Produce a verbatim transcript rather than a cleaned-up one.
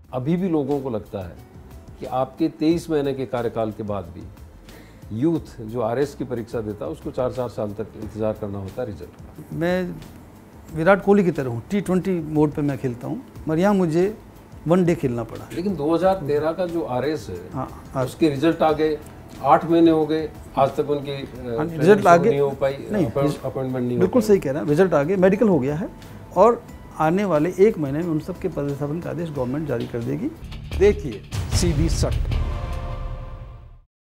अभी भी लोगों को लगता है कि आपके तेईस महीने के कार्यकाल के बाद भी यूथ जो आरएस की परीक्षा देता है उसको चार चार साल तक इंतजार करना होता है रिजल्ट का। मैं विराट कोहली की तरह हूँ, टी ट्वेंटी मोड पे मैं खेलता हूँ, मगर यहाँ मुझे वन डे खेलना पड़ा। लेकिन दो हज़ार तेरह का जो आरएस है, हाँ, उसके रिजल्ट आ गए, आठ महीने हो गए, आज तक उनकी रिजल्ट आ गए नहीं हो पाई, नहीं, अपॉइंटमेंट नहीं। बिल्कुल सही कह रहे हैं, रिजल्ट आ गए, मेडिकल हो गया है और आने वाले एक महीने में उन सब के पदस्थापन का आदेश गवर्नमेंट जारी कर देगी। देखिए सीधी सट।